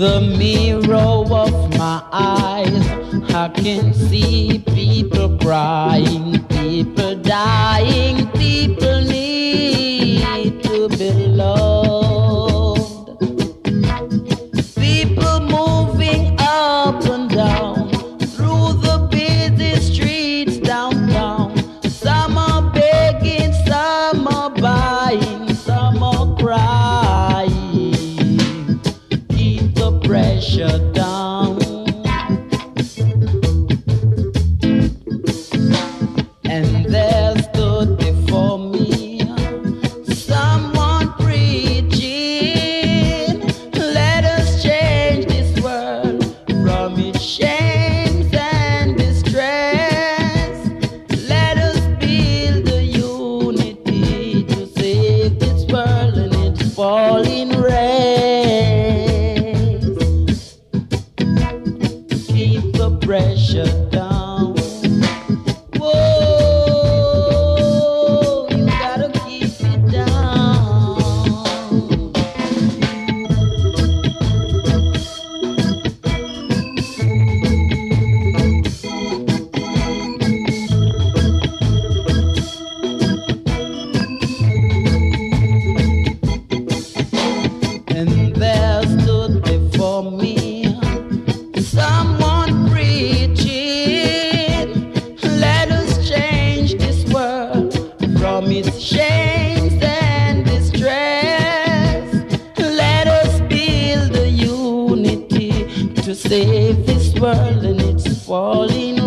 the mirror of my eyes, I can see people crying, people dying, people need to be loved. People moving up and down through the busy streets downtown. Some are begging, some are buying, some are crying. Keep the pressure down. And there stood before me someone preaching, let us change this world from its shames and distress. Let us build a unity to save this world and its falling race. Keep the pressure down. Whoa, you gotta keep it down. And there stood before me someone preaching, let us change this world from its shames and distress. Let us build a unity to save this world and its falling